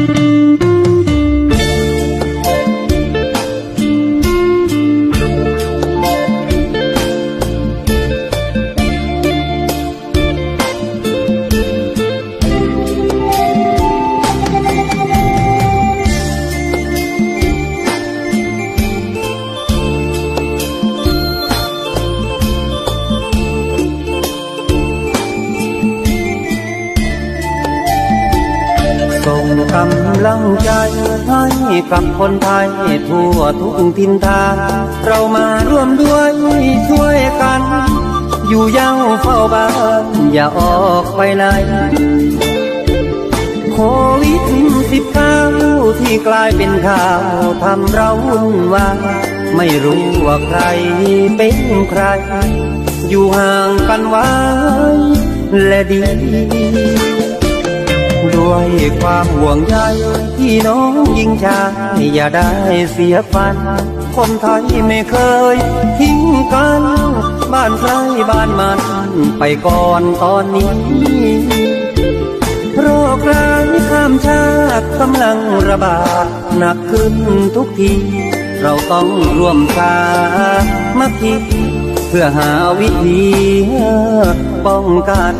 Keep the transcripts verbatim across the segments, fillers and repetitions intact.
กำลังใจให้กับคนไทยทั่วทุกทิศทางเรามาร่วมด้วยช่วยกันอยู่เย้าเฝ้าบ้านอย่าออกไปไหนโควิดสิบเก้าที่กลายเป็นข่าวทำเราวุ่นวายไม่รู้ว่าใครเป็นใครอยู่ห่างกันไว้และดีด้วยความห่วงใยพี่น้องยิ่งชายอย่าได้เสียฟันคนไทยไม่เคยทิ้งกันบ้านใครบ้านมันไปก่อนตอนนี้โรคร้ายข้ามชาติกำลังระบาดหนักขึ้นทุกทีเราต้องร่วมสามัคคีเพื่อหาวิธีป้องกัน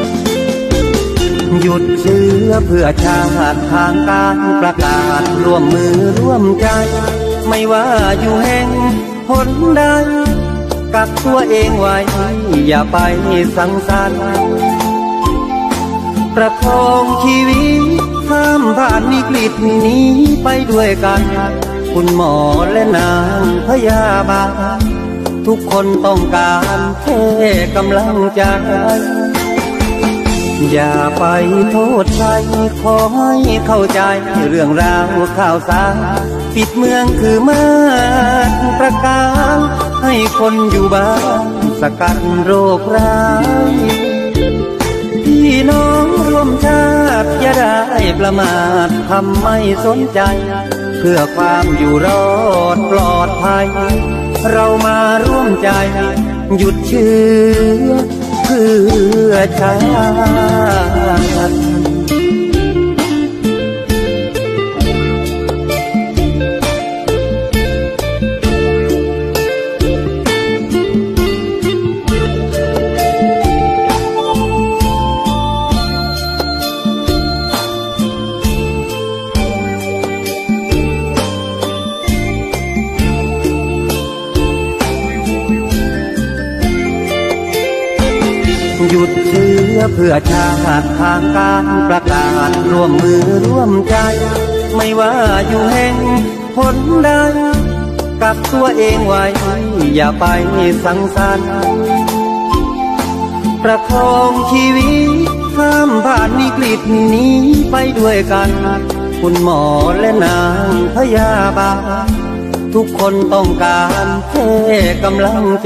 หยุดเชื้อเพื่อชาติทางการประกาศร่วมมือร่วมใจไม่ว่าอยู่แห่งหนใดกักตัวเองไว้อย่าไปสังสรรค์ประคองชีวิตข้ามผ่านวิกฤตนี้ไปด้วยกันคุณหมอและนางพยาบาลทุกคนต้องการแค่กำลังใจอย่าไปโทษใครขอให้เข้าใจเรื่องราวข่าวสารปิดเมืองคือมาตรการให้คนอยู่บ้านสกัดโรคร้ายพี่น้องร่วมชาติอย่าได้ประมาททำไม่สนใจเพื่อความอยู่รอดปลอดภัยเรามาร่วมใจหยุดเชื้อเพื่อชาติหยุดเชื้อเพื่อชาติทางการประกาศร่วมมือร่วมใจไม่ว่าอยู่แห่งหนใดกักตัวเองไว้อย่าไปสังสรรค์ประคองชีวิตข้ามผ่านวิกฤตนี้ไปด้วยกันคุณหมอและนางพยาบาลทุกคนต้องการแค่กำลังใจ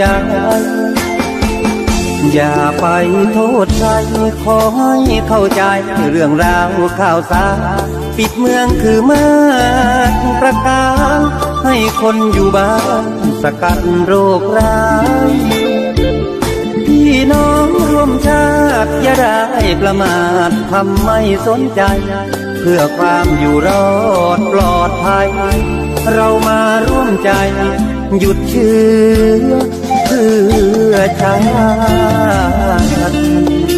อย่าไปโทษใครขอให้เข้าใจเรื่องราวข่าวสารปิดเมืองคือมาตรการให้คนอยู่บ้านสกัดโรคร้ายพี่น้องร่วมชาติอย่าได้ประมาททำไม่สนใจเพื่อความอยู่รอดปลอดภัยเรามาร่วมใจหยุดเชื้อเพื่อชาติ